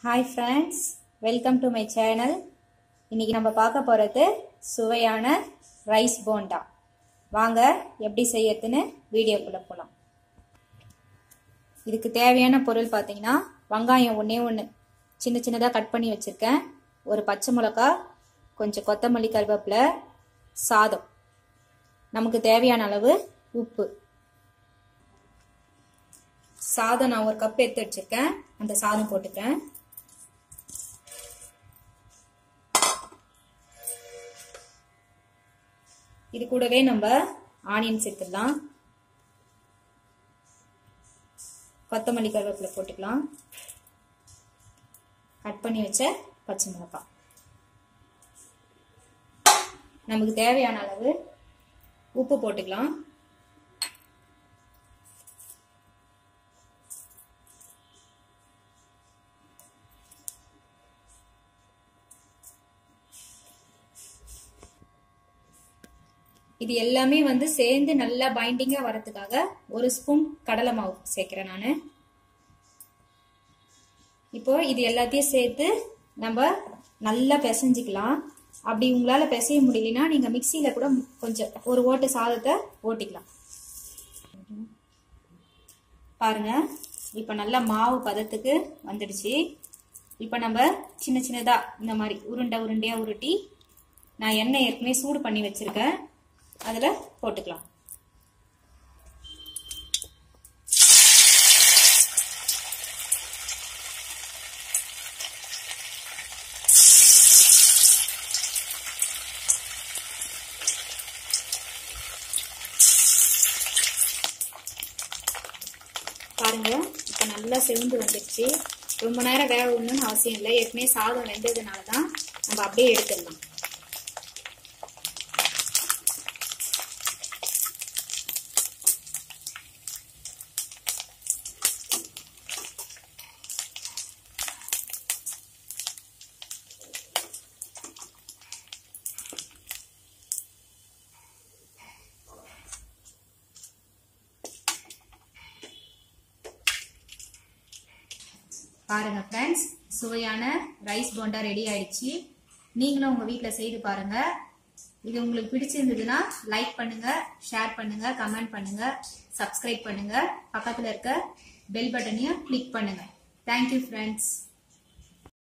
Hi friends, welcome to my channel. இன்னைக்கு நம்ம பார்க்க போறது சுவையான ரைஸ் போண்டா. வாங்க எப்படி செய்யறதுன்னு வீடியோக்குள்ள போலாம். இதுக்கு தேவையான பொருள் பாத்தீங்கன்னா வெங்காயம் ஒண்ணே சின்ன சின்னதா கட் பண்ணி வச்சிருக்கேன். ஒரு பச்சை மிளகாய், கொஞ்சம் கொத்தமல்லி கருவேப்பிலை, சாதம். நமக்கு தேவையான அளவு உப்பு. சாதம் நான் ஒரு கப் எடுத்து வச்சிருக்கேன். அந்த சாதம் போட்டுக்கிறேன். இது கூடவே நம்ம ஆனியன் சேர்த்துடலாம். கொத்தமல்லி கருவேப்பிலை போட்டுக்கலாம். கட் பண்ணி வச்ச பச்சை மிளகாய். நமக்கு தேவையான அளவு உப்பு போட்டுக்கலாம். இது எல்லாமே சேர்ந்து நல்லா பைண்டிங்கா வரதுக்காக ஒரு ஸ்பூன் கடலை மாவு சேர்க்கிறேன் நானு. இப்போ இது எல்லாத்தையும் சேர்த்து நம்ம நல்லா பிசைஞ்சிக்கலாம். அப்படி உங்களால பிசைய முடியலன்னா நீங்க மிக்சியில கூட கொஞ்சம் ஒரு ஓட்டு சாதத்தை ஓட்டிக்கலாம். பாருங்க, இப்ப நல்லா மாவு பதத்துக்கு வந்துடுச்சு. இப்ப நம்ம சின்ன சின்னதா இந்த மாதிரி உருண்டையா உருட்டி நான் எண்ணெய் ஏற்கனவே சூடு பண்ணி வச்சிருக்கேன். அதுல போட்டுக்கலாம். பாருங்க, இப்ப நல்லா செவந்து வந்துடுச்சு. ரொம்ப நேரம் வேக விடணும்னு அவசியம் இல்லை. ஏற்கனவே சாதம் வெந்ததுனாலதான் நம்ம அப்படியே எடுத்துடலாம். பாருங்க ஃப்ரெண்ட்ஸ், சுவையான ரைஸ் போண்டா ரெடி ஆயிடுச்சு. நீங்களும் உங்க வீட்ல செய்து பாருங்க. இது உங்களுக்கு பிடிச்சிருந்ததுன்னா லைக் பண்ணுங்க, ஷேர் பண்ணுங்க, கமெண்ட் பண்ணுங்க, சப்ஸ்கிரைப் பண்ணுங்க. பக்கத்துல இருக்க பெல் பட்டனையும் கிளிக் பண்ணுங்க. Thank you friends.